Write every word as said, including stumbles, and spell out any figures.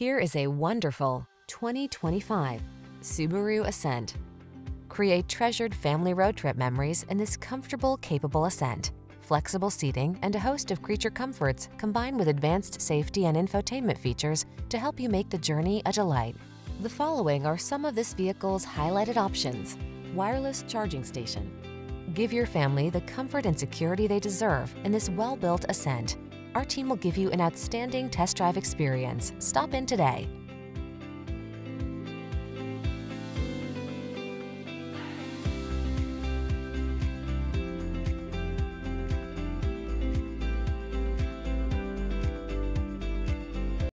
Here is a wonderful twenty twenty-five Subaru Ascent. Create treasured family road trip memories in this comfortable, capable Ascent. Flexible seating and a host of creature comforts combine with advanced safety and infotainment features to help you make the journey a delight. The following are some of this vehicle's highlighted options: wireless charging station. Give your family the comfort and security they deserve in this well-built Ascent. Our team will give you an outstanding test drive experience. Stop in today.